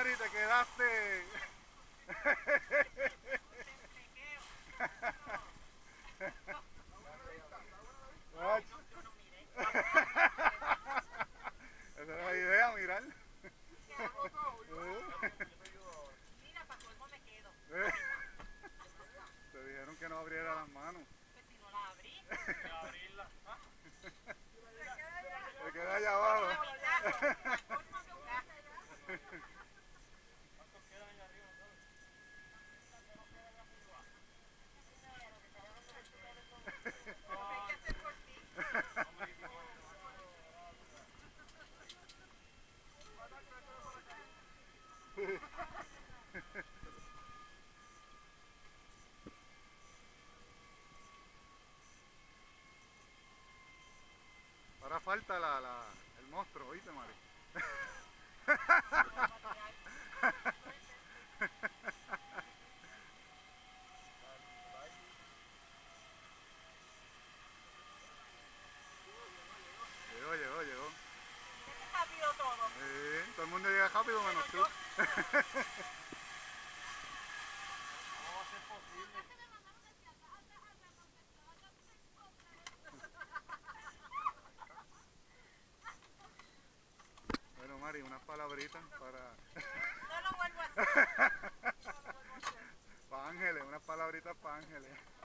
Mari, te quedaste. Esa es la idea, mirar. Mira, para colmo me quedo. Te dijeron que no abriera las manos. Pues si no la abrí. Abrirla. Te queda allá abajo. ¿Cuántos quedan allá arriba, sabes? Hay que hacer por ti. Ahora falta el monstruo, ¿oíste, Mari? Llegó. Mira qué rápido todo. Todo el mundo llega rápido menos tú. ¿Cómo va a ser posible? Bueno, Mari, unas palabritas para... No lo vuelvo a hacer. para Ángeles, unas palabritas para Ángeles.